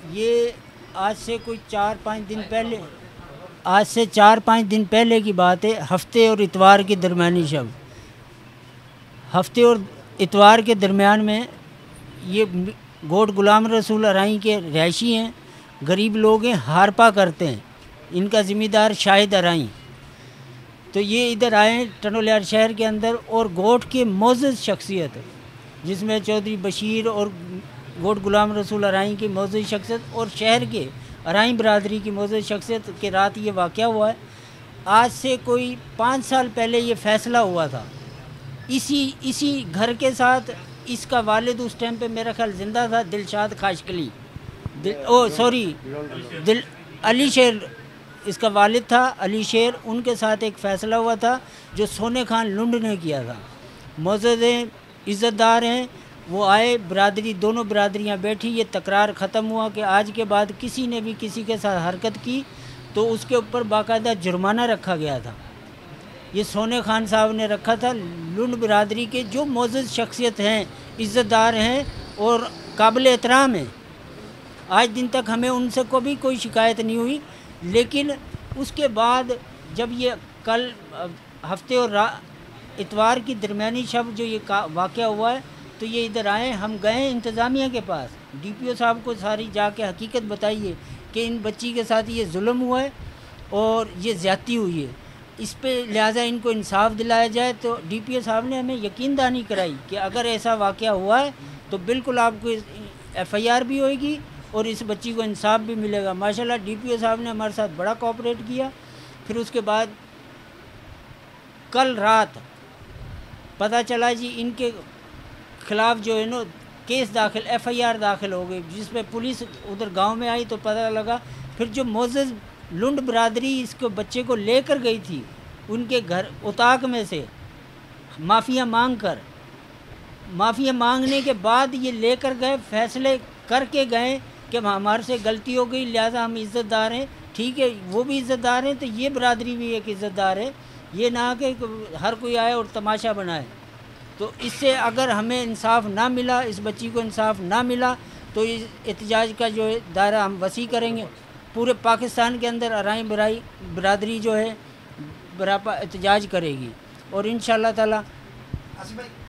یہ آج سے کوئی 4-5 دن پہلے کی بات ہے۔ ہفتے اور اتوار کے درمیانی شب، ہفتے اور اتوار کے درمیان میں یہ گوٹ غلام رسول ارائیں کے رہائشی ہیں، غریب لوگ ہیں، ہارپا کرتے ہیں۔ ان کا ذمہ دار شاہد ارائیں، تو یہ ادھر آئے ٹنڈولیار شہر کے اندر، اور گوٹ کے معزز شخصیت جس میں چودھری بشیر اور گوٹ غلام رسول ارائیں کی معزز شخصیت اور شہر کے ارائیں برادری کی معزز شخصیت کے رات یہ واقعہ ہوا ہے۔ آج سے کوئی 5 سال پہلے یہ فیصلہ ہوا تھا، اسی گھر کے ساتھ اس کا والد اس ٹائم پہ میرا خیال زندہ تھا، دلشاد خاشقلی، علی شیر اس کا والد تھا، علی شیر۔ ان کے ساتھ ایک فیصلہ ہوا تھا جو سونے خان لنڈ نے کیا تھا۔ معزز ہیں، عزت دار ہیں، وہ آئے، برادری دونوں برادریاں بیٹھی، یہ تکرار ختم ہوا کہ آج کے بعد کسی نے بھی کسی کے ساتھ حرکت کی تو اس کے اوپر باقاعدہ جرمانہ رکھا گیا تھا۔ یہ سونے خان صاحب نے رکھا تھا۔ لنڈ برادری کے جو معزز شخصیت ہیں، عزت دار ہیں اور قابل احترام ہیں، آج دن تک ہمیں ان سے کبھی کوئی شکایت نہیں ہوئی۔ لیکن اس کے بعد جب یہ کل ہفتے اور اتوار کی درمیانی شب جو یہ واقعہ ہوا ہے، تو یہ ادھر آئے، ہم گئے انتظامیہ کے پاس، ڈی پی او صاحب کو ساری جا کے حقیقت بتائیے کہ ان بچی کے ساتھ یہ ظلم ہوا ہے اور یہ زیادتی ہوئی ہے، اس پہ لہٰذا ان کو انصاف دلایا جائے۔ تو ڈی پی او صاحب نے ہمیں یقین دہانی کرائی کہ اگر ایسا واقعہ ہوا ہے تو بالکل آپ کو ایف آئی آر بھی ہوئے گی اور اس بچی کو انصاف بھی ملے گا۔ ماشاءاللہ ڈی پی او صاحب نے ہمارے ساتھ بڑا کوآپریٹ کیا۔ پھر اس کے بعد کل رات پتہ چلا جی ان کے خلاف جو ہے نا کیس داخل، ایف آئی آر داخل ہو گئی، جس پہ پولیس ادھر گاؤں میں آئی تو پتہ لگا۔ پھر جو معزز لنڈ برادری اس کو بچے کو لے کر گئی تھی ان کے گھر اتاق میں سے معافیاں مانگنے کے بعد یہ لے کر گئے، فیصلے کر کے گئے کہ ہمارے سے غلطی ہو گئی لہٰذا ہم عزت دار ہیں۔ ٹھیک ہے، وہ بھی عزت دار ہیں تو یہ برادری بھی ایک عزت دار ہے، یہ نہ کہ ہر کوئی آئے اور تماشا بنائے۔ تو اس سے اگر ہمیں انصاف نہ ملا، اس بچی کو انصاف نہ ملا، تو اس احتجاج کا جو ہے دائرہ ہم وسیع کریں گے۔ پورے پاکستان کے اندر ارائیں برادری جو ہے براپا احتجاج کرے گی، اور انشاءاللہ تعالی